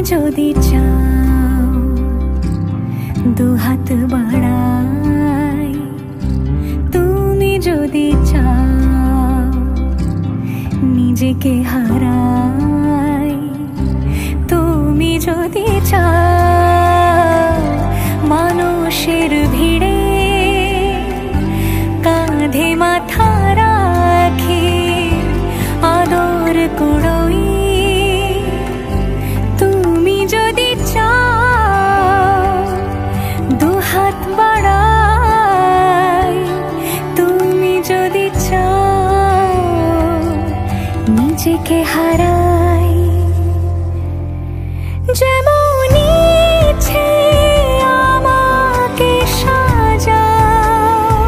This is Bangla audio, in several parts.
যদি চাও দুহাত বাড়াই, তুমি যদি চাও নিজেকে হারাই, তুমি যদি চাও মানুষের ভিড়ে কাঁধে মাথা রাখি আদর কুড়োই, তুমি যদি চাও দুহাত বাড়াই, তুমি যদি চাও নিজেকে হারাই। যেমন ইচ্ছে আমাকে সাজাও,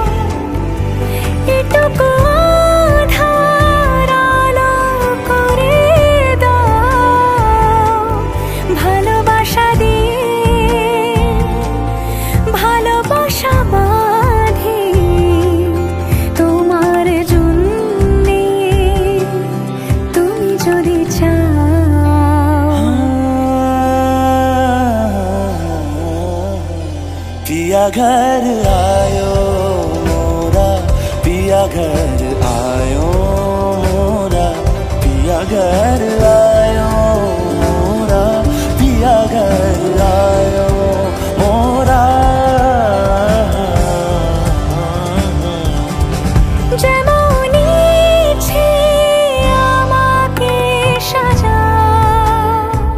এটুকু আধার আলো করে দাও, ভালোবাসা দিয়ে ভালোবাসা বাঁধি তোমার জন্যে, তুমি যদি চাও। पिया घर आयो मोरा, पिया घर आयो मोरा, पिया घर आयो मोरा, पिया घर आयो मोरा। যেমন ইচ্ছে আমাকে সাজাও।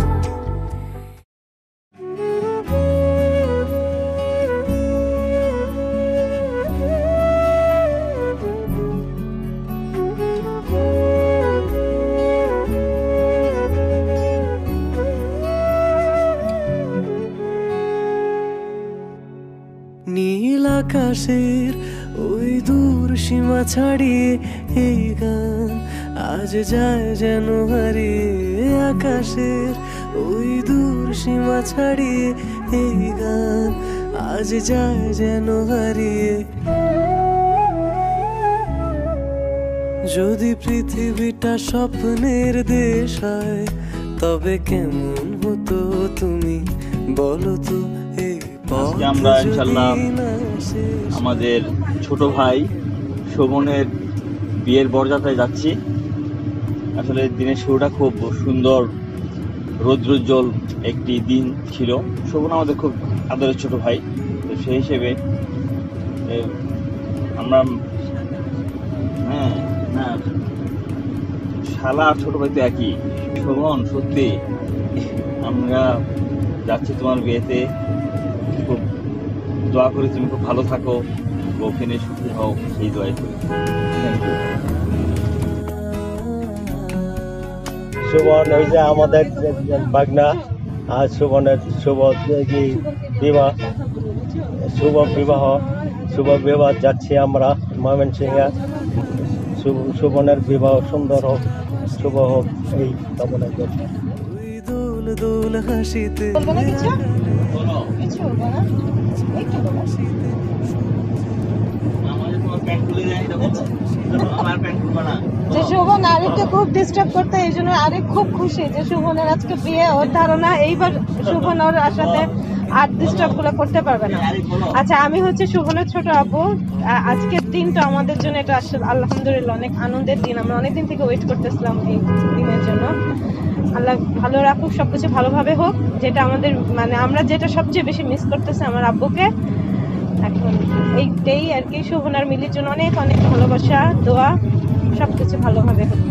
নীল আকাশের ওই দূর সীমা ছাড়িয়ে এই গান আজ যায় যেন হারিয়ে, আকাশের ওই দূর সীমা ছাড়িয়ে এই গান আজ যায় যেন হারিয়ে। যদি পৃথিবীটা স্বপ্নের দেশ হয় তবে কেমন হতো তুমি বলো তো। আজকে আমরা ইনশাল্লাহ আমাদের ছোট ভাই শোভনের বিয়ের বরযাত্রায় যাচ্ছি। আসলে দিনের শুরুটা খুব সুন্দর, রৌদ্রোজ্জ্বল একটি দিন ছিল। শোভন আমাদের খুব আদরের ছোট ভাই, তো সেই হিসেবে আমরা শালা আর ছোট ভাই তো একই। শোভন, সত্যি আমরা যাচ্ছি তোমার বিয়েতে, খুব দোয়া করি তুমি খুব ভালো থাকো, বউকে নিয়ে সুখী হও, সেই দোয়াই করি। শোভন ওই যে আমাদের বাগনা, আর শোভনের শুভ বিবাহ, শুভ বিবাহ যাচ্ছি আমরা ময়মনসিংহে। শোভনের বিবাহ সুন্দর হোক, শুভ হোক, এই কামনা করি। দোল দোল হাসিতে যে শোভন আরেককে খুব ডিস্টার্ব করতে, এই জন্য আরেক খুব খুশি যে শোভনের আজকে বিয়ে। ওর ধারণা এইবার শোভন ওর সাথে আর ডিস্টার্ব গুলো করতে পারবে না। আচ্ছা, আমি হচ্ছে শোভনের ছোট আপু। আজকের দিনটা আমাদের জন্য এটা আসলে আলহামদুলিল্লাহ অনেক আনন্দের দিন। আমরা অনেকদিন থেকে ওয়েট করতেছিলাম এই দিনের জন্য। আল্লাহ ভালো রাখুক, সবকিছু ভালোভাবে হোক। যেটা আমাদের মানে আমরা যেটা সবচেয়ে বেশি মিস করতেছি আমার আব্বুকে। এখন এইটাই আর কি। শোভনার মিলির জন্য অনেক অনেক ভালোবাসা, দোয়া, সবকিছু ভালোভাবে হোক।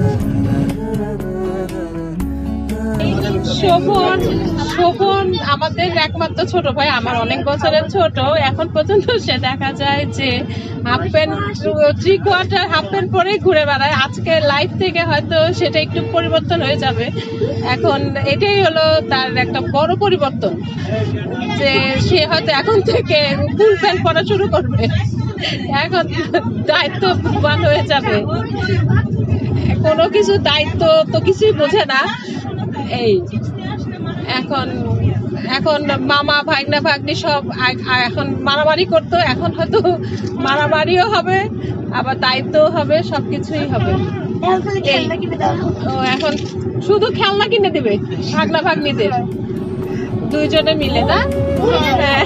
শোভন আমাদের একমাত্র ছোট ভাই, আমার অনেক বছরের ছোট। এখন পর্যন্ত সে দেখা যায় যে হাফ প্যান্ট, 3/4 হাফ প্যান্ট পরে ঘুরে বেড়ায়। আজকে লাইফ থেকে হয়তো সেটা একটু পরিবর্তন হয়ে যাবে। এখন এটাই হলো তার একটা বড় পরিবর্তন, যে সে হয়তো এখন থেকে ফুল প্যান্ট পরা শুরু করবে। এখন দায়িত্ববান হয়ে যাবে, কোনো কিছু দায়িত্ব তো কিছুই বোঝে না। এই এখন এখন মামা ভাগনা ভাগ্নি সব এখন মারামারি করতো, এখন হয়তো মারামারিও হবে, আবার দায়িত্বও হবে, সবকিছুই হবে। ও এখন শুধু খেলনা কিনে দেবে ভাগনা ভাগ্নিদের দুইজনে মিলে না? হ্যাঁ।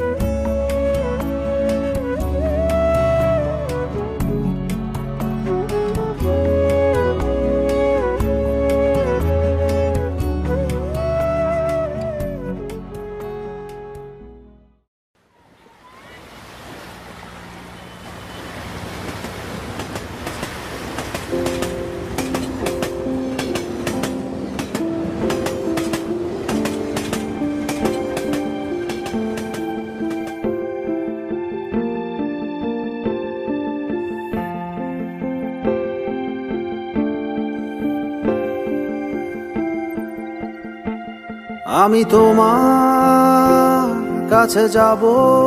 আমি তোমার কাছে যাব,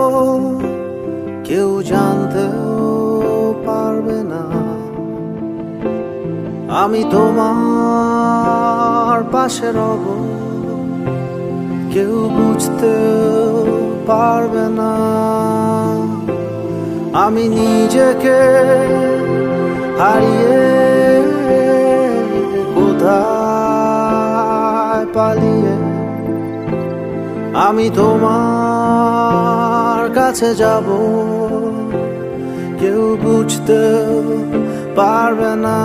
কেউ জানতেও পারবে না। আমি তোমার পাশে রব, কেউ বুঝতেও পারবে না। আমি নিজেকে হারিয়ে কোথায় পালিয়ে আমি তোমার কাছে যাব, কেউ বুঝতে পারবে না।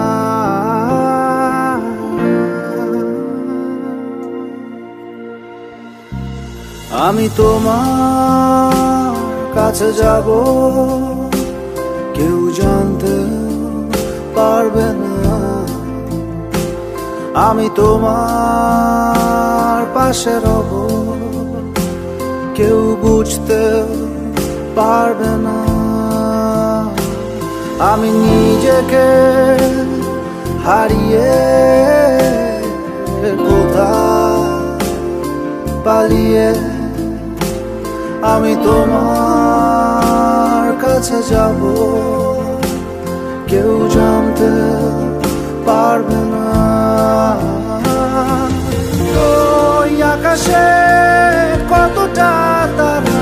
আমি তোমার কাছে যাব, কেউ জানতে পারবে না। আমি তোমার পাশে রব, কেউ বুঝতে পারবে না। আমি নিজেকে হারিয়ে কোথায় পালিয়ে আমি তোমার কাছে যাব, কেউ জানতে পারবে না। ওই আকাশে কতটা তারা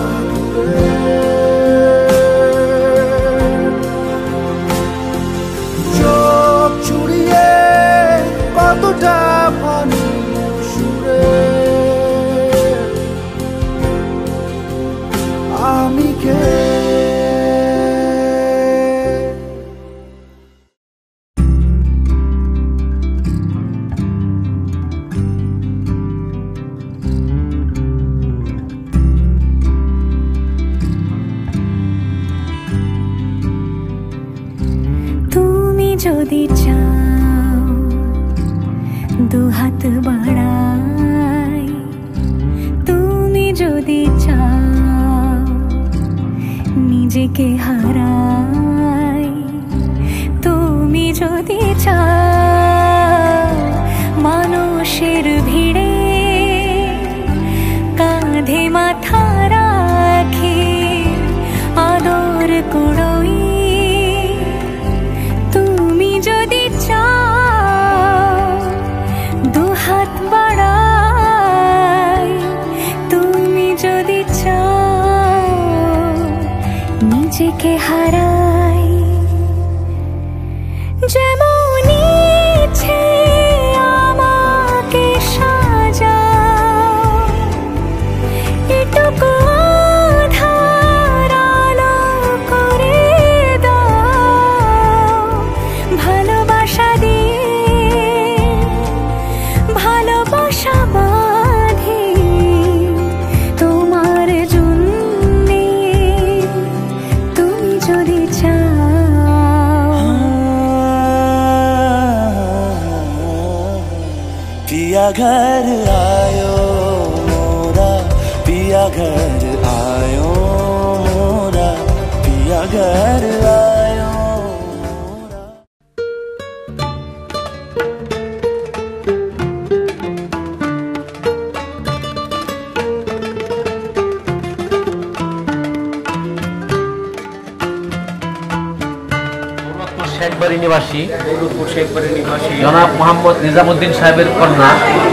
চোখ চুড়িয়ে কতটা পানি সুরে আমি কে। যদি চাও দুহাত বাড়াই, তুমি যদি চাও নিজেকে হারাই, তুমি যদি চাও মানুষের ভিড়ে কাঁধে মাথা রাখি আদর কুড়োই, নিজেকে হারাই। যেমন ইচ্ছে আমাকে সাজাও, এটুকু আধার আলো করে দাও, ভালোবাসা দিয়ে ভালোবাসা বাঁধি তোমার জন্যে, তুমি যদি চাও। पिया घर आयो मोरा, पिया घर आयो मोरा, पिया घर आयो मोरा। শেখবাড়ি নিবাসী জনাব মোহাম্মদ নিজামুদ্দিন সাহেবের কন্যা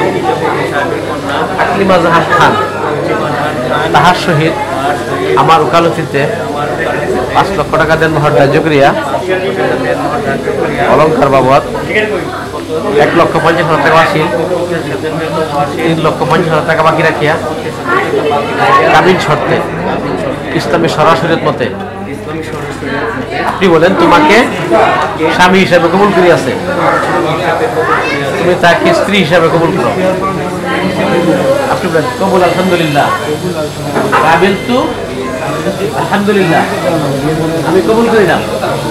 আকলিমা জাহান খান, তাহার সহিত আমার ওকালতিতে 5 লক্ষ টাকা দেন মহড়া জুকরিয়া। অলঙ্কার বাবদ 1,50,000 টাকা বাসিল 3,50,000 টাকা বাকি রাখিয়া কাবিন শর্তে ইসলামের সরাসরি মতে আপনি বলেন তোমাকে স্বামী হিসাবে কবুল করি আছে, তুমি তাকে স্ত্রী হিসাবে কবুল করো। আপনি বলেন কবুল আলহামদুলিল্লাহ, কাবিল তু আলহামদুলিল্লাহ, আমি কবুল করি না।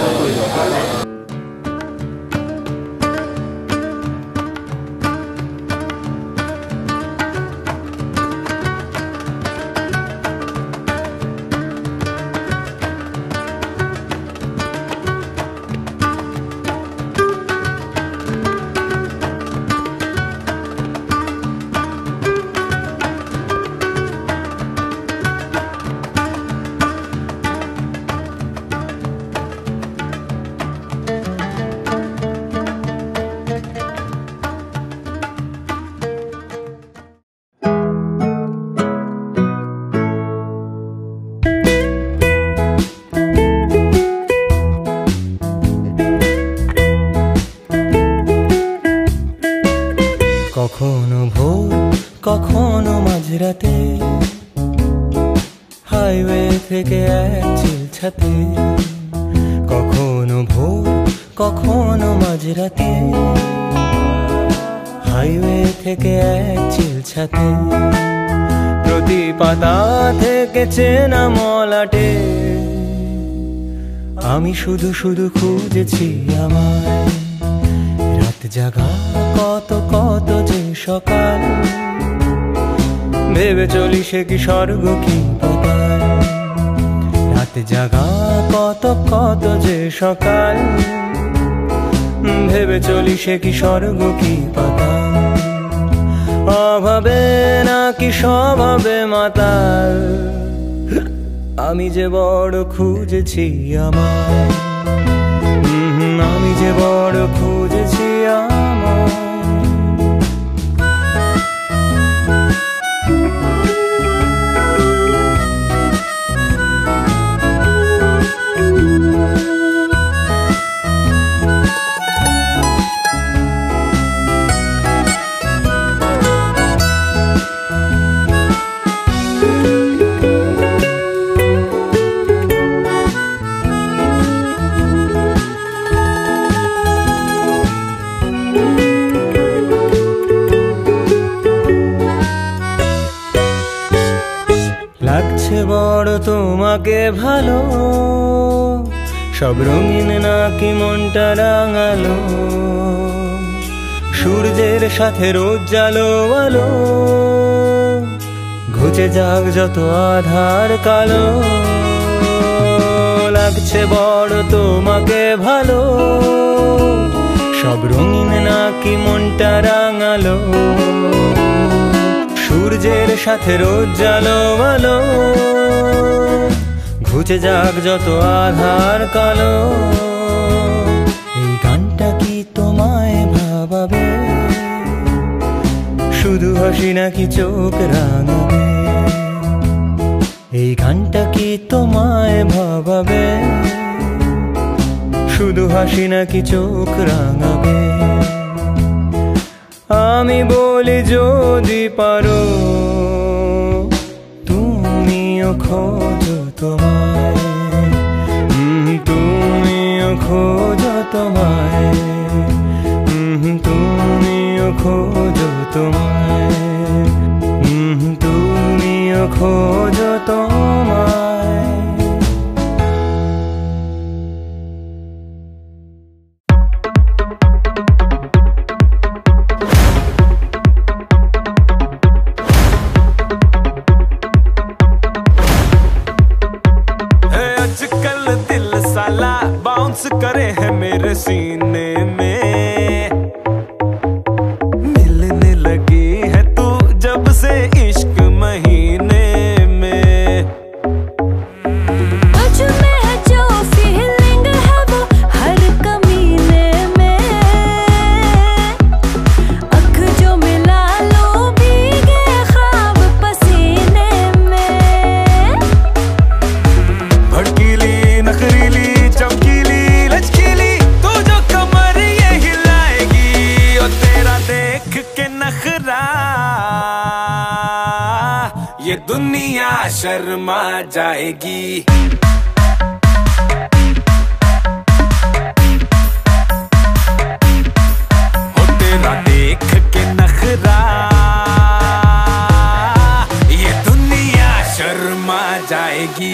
কখনো ভোর কখনো মাঝরাতে হাইওয়ে থেকে এক চিলছাতে, কখনো ভোর কখনো মাঝরাতে হাইওয়ে থেকে এক চিলছাতে, প্রতি পাতা থেকে চেনা মলাটে আমি শুধু শুধু খুঁজেছি আমায়। রাত জাগা কত কত যে সকাল, ভেবে চলি সে কি স্বর্গ কি পাতাল। রাত জাগা কত কত যে সকাল, ভেবে চলি সে কি স্বর্গ কি পাতাল। অভাবে নাকি স্বভাবে মাতাল, আমি যে বড় খুঁজেছি আমায়, আমি যে বড় খুঁজেছি আমায়। লাগছে বড় তোমাকে ভালো, সব রঙিন নাকি মনটা রাঙালো, সূর্যের সাথে রোজ জালো আলো, ঘুচে যাক যত আধার কালো। লাগছে বড় তোমাকে ভালো, সব রঙিন নাকি মনটা রাঙালো, সূর্যের সাথে রোজ জালো আলো, ঘুচে যাক যত আধার কালো। এই গানটা কি তোমায় ভাবাবে, শুধু হাসি নাকি চোখ রাঙাবে? এই গানটা কি তোমায় ভাবাবে, শুধু হাসি নাকি চোখ রাঙাবে? আমি বলি যদি পারো তুমিও খোঁজো তোমায়, তুমিও খোঁজো তোমায়, তুমিও খোঁজো তোমায়, তুমিও খোঁজো তোমায়। बाउंस करे है मेरे सीने में, मिलने लगी है तू जब से इश्क महीने में। मुझ में जो फीलिंग है वो हर कमीने में, अख जो मिला लो भीगे ख्वाब पसीने में। भड़कीली नखरीली चमकीली लचकीली जाएगी। हो तेरा देख के नखरा ये दुनिया शर्मा जाएगी।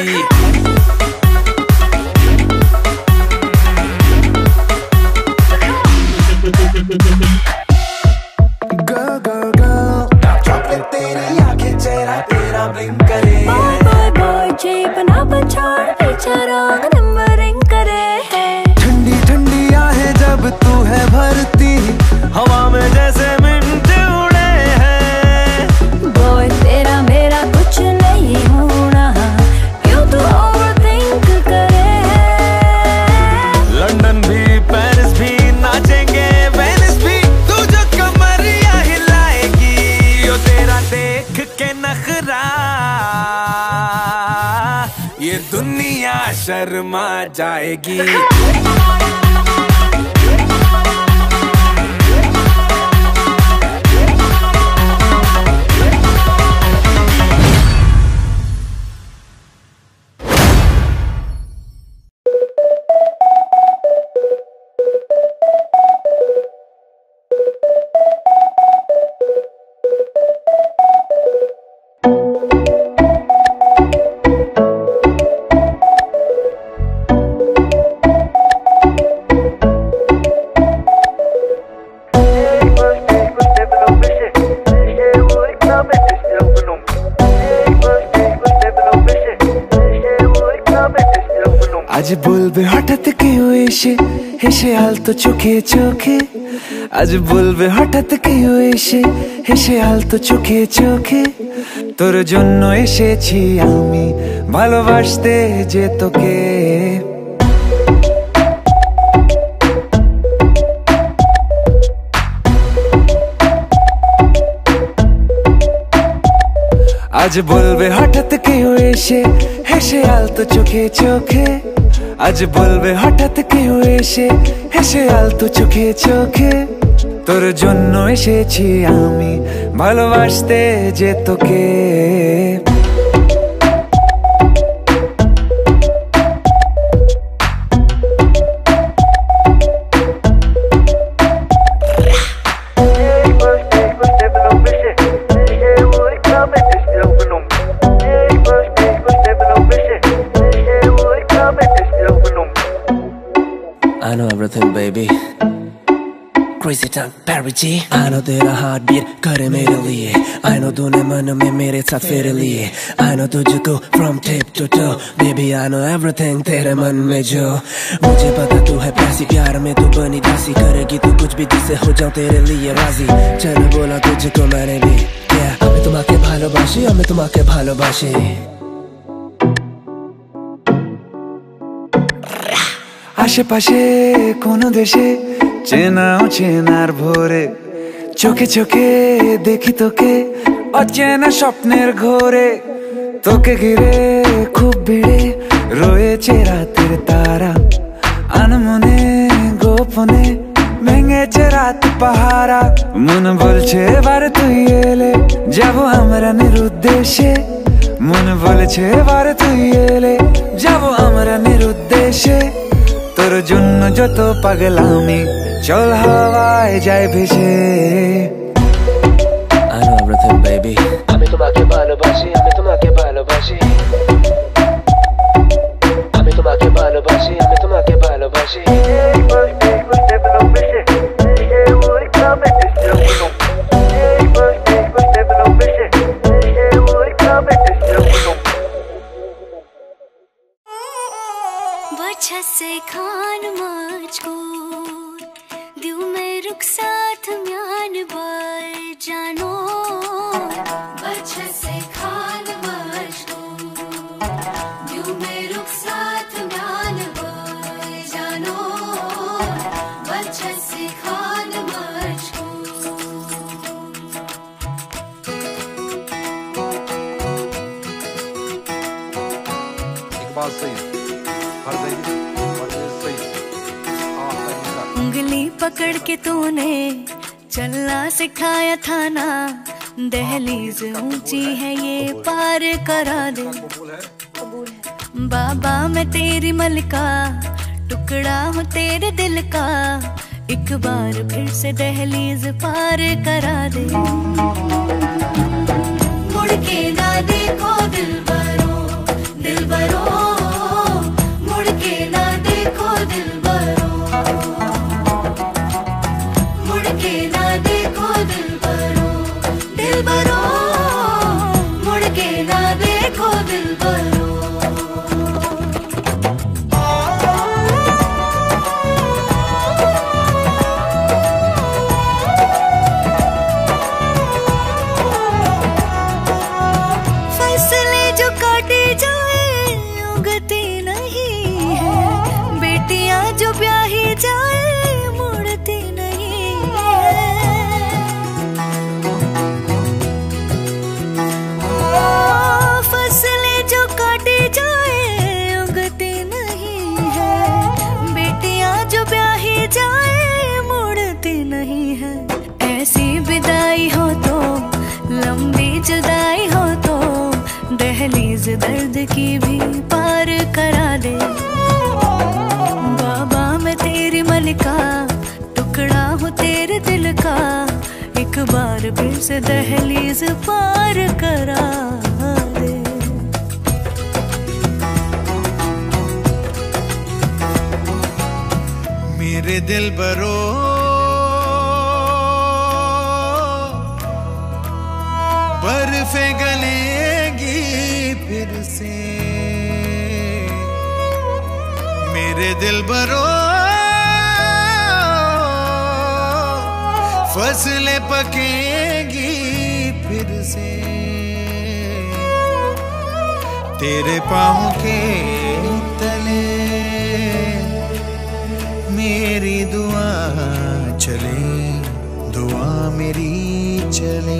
Girl, girl, girl, chocolate तेरी आंखें चेहरा तेरा ब्लिंक करे। Boy, boy, boy, जेब ना पछाड़ पीछे रंग नंबरिंग करे। ठंडी ठंडी आहें जब तू है भरती हवा में जैसे मिंट उड़े हैं। Boy, तेरा मेरा कुछ नहीं होना क्यों तू ओवरथिंक करे। लंदन भी पेरिस भी नाचेंगे वेनिस भी तू जो कमरिया हिलाएगी। यो तेरा देख के नखरा ये दुनिया शर्मा जाएगी। আজ বলবে হঠাৎ কেউ এসে হেসে আলতো চোখে চোখে। আজ বলবে হঠাৎ কেউ এসে হেসে আলতো চোখে চোখে। তোর জন্য এসেছি আমি ভালোবাসতে যে তোকে। আজ বলবে হঠাৎ কেউ এসে হেসে আলতো চোখে চোখে। আজ বলবে হঠাৎ কেউ এসে হেসে আলতো চোখে চোখে। তোর জন্য এসেছি আমি ভালোবাসতে যে তোকে। I know everything, baby. Crazy tongue, Perry G. I know तेरा heartbeat करे मेरे लिए। I know तूने मन में मेरे साथ फेरे लिए। I know तुझको from tip to toe, baby. I know everything तेरे मन में जो। मुझे पता तू है प्यासी प्यार में तू बनी दासी करेगी तू कुछ भी जिससे हो जाऊं तेरे लिए राजी। चल बोला तुझको मैंने भी क्या আমি তোমাকে ভালোবাসি আমি তোমাকে ভালোবাসি। আশেপাশে কোনো দেশে চেনা অচেনার ভোরে চোখে চোখে দেখি তোকে অচেনা স্বপ্নের ঘোরে। তোকে ঘিরে খুব ভিড়ে রয়েছে রাতের তারা আনমনে গোপনে ভেঙেছে রাত পাহারা। মন বলছে এবার তুই এলে যাবো আমরা নিরুদ্দেশে। মন বলছে এবার তুই এলে যাবো আমরা নিরুদ্দেশে। তোর জন্য যত পাগলামি চল হাওয়ায় যায় ভেসে। I know everything, baby. আমি তোমাকে ভালোবাসি আমি তোমাকে ভালোবাসি। আমি তোমাকে ভালোবাসি আমি তোমাকে ভালোবাসি। बच्चा से खान मुझको दिल में रुक साथ म्यान बार जानो। बच्चा से खान मुझको दिल में रुक साथ म्यान बार जानो। बच्चा से खान मुझको एक बात सही उंगली पकड़ के तूने चलना सिखाया था ना। दहलीज ऊंची है ये पार करा दे। बाबा मैं तेरी मलिका, टुकड़ा हूँ तेरे दिल का, एक बार फिर से दहलीज पार करा दे। मुड़ के ना देखो दिलबरो, दिलबरो, मुड़ के ना देखो दिलबरो, मुड़ के ना देखो दिलबरो, दिलबरो, मुड़ के ना देखो दिलबरो। जुदाई हो तो दहलीज दर्द की भी पार करा दे। बाबा मैं तेरी मलिका, टुकड़ा हूँ तेरे दिल का, एक बार फिर से दहलीज पार करा दे। मेरे दिल बरो बर्फे गलेगी फिर से, मेरे दिल बरो फसलें पकेगी फिर से, तेरे पाँव के तले मेरी दुआ चले, दुआ मेरी चले।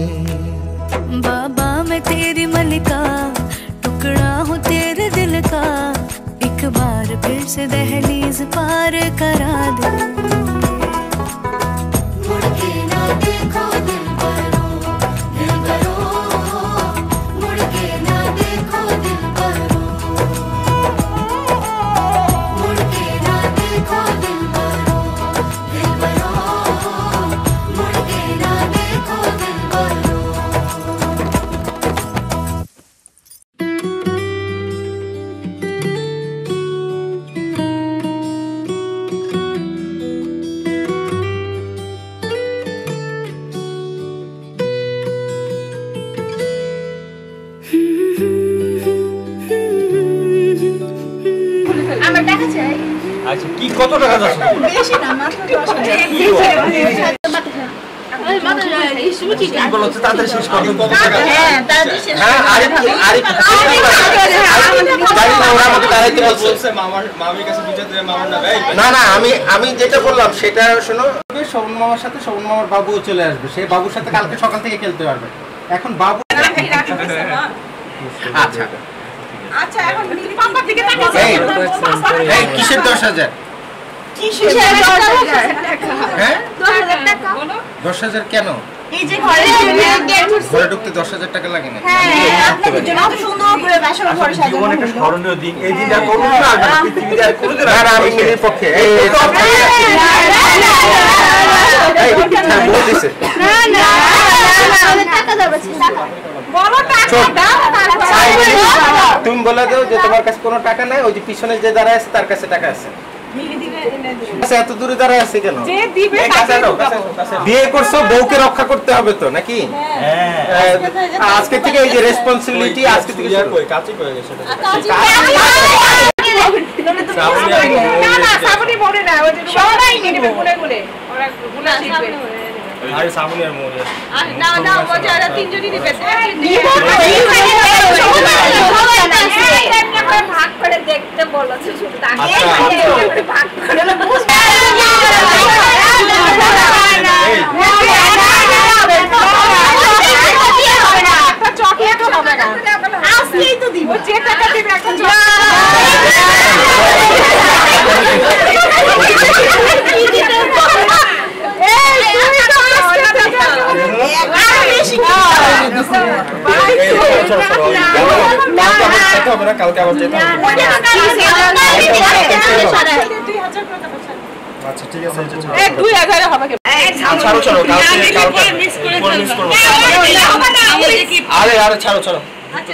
बाबा मैं तेरी मलिका, टुकड़ा हूँ तेरे दिल का, एक बार फिर से दहलीज पार करा दे। मुड़ के ना देखो दिलबरो, दिलबरो, मुड़ के ना देखो दिलबरो, मुड़ के ना देखो दिलबरो, दिलबरो, मुड़ के ना देखो दिलबरो। আচ্ছা কি কত টাকা যাচ্ছে? বেশি না, মাত্র 10,000। তাড়াতাড়ি শেষ করো। হ্যাঁ তাড়াতাড়ি শেষ। হ্যাঁ আরে না না আমি যেটা বললাম সেটা শোনো। শোভন মামার সাথে শোভন মামার বাবুও চলে আসবে, সেই বাবুর সাথে কালকে সকাল থেকে খেলতে পারবে। এখন বাবু আচ্ছা আচ্ছা এখন পাপা দিকে তাকাও। এই কিসের 10,000? কিসের 10,000 টাকা? হ্যাঁ 10,000 টাকা। 10,000 কেন? এই যে ঘরে ঘরে ঢুকতে 10,000 টাকা লাগে না? হ্যাঁ আপনাদের জন্য এত সুন্দর করে বাসার ঘর সাজানো। জীবনে একটা স্মরণীয় দিন, এই দিনটা করুন না পৃথিবীতে আর কোনোদিন না। আমি মেয়ের পক্ষে এই না টাকা যাবে টাকা বড় টাকা দাও। তুমি বলে দাও যে তোমার কাছে কোনো টাকা নাই, ওই যে পিছনে যে দাঁড়ায় আছে তার কাছে টাকা আছে। আচ্ছা এত দূরে দাঁড়ায় আছে কেন? যে দিবে বিয়ে করছো, বউকে রক্ষা করতে হবে তো নাকি? আজকে থেকে এই যে রেসপন্সিবিলিটি আজকে থেকে কাজই করে গেছে। না না সাবনি মনে না, ওই যে সবাই নিবে গুলে গুলে ওরা গুলা শিখবে। আরে সামনে আর মোরে না না ওটা আর তিনজনই নিবে। ভাগ করে দেখতে বলেছে শুধু তাকে ভাগ করে বুঝতে চকলেট হবে না, আজকেই তো দিব, যে টাকা দিবে একটা চকলেট। বেশি কালকে আবার যেতে হবে। আচ্ছা ঠিক আছে 2000 হবে কি ছাড়ো ছাড়ো কালকে মিস করে ফেলবো। আরে ছাড়ো ছাড়ো। আচ্ছা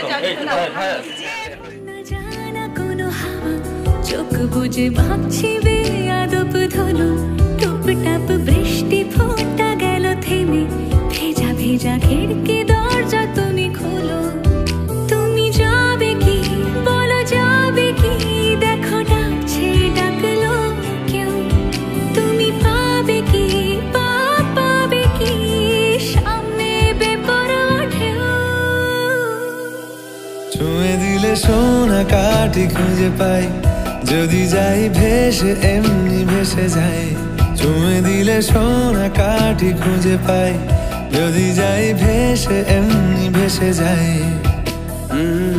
চোখ বুঝে ভাবছি বেয়াদব ধনু টুপ টাপ বৃষ্টি ফোঁটা গেল থেমে ভেজা ভেজা খিড়কি দরজা তুমি খোলো তুমি যাবে কি বলো যাবে কি দেখো ডাকছে ডাকলো কেউ তুমি পাবে কি পাবে কি সামনে বেপরোয়া ঢেউ ছুঁয়ে দিলে সোনা কাঠি খুঁজে পাই যদি যাই ভেসে এমনি ভেসে যাই ছুঁয়ে দিলে সোনা কাঠি খুঁজে পাই যদি যাই ভেসে এমনি ভেসে যাই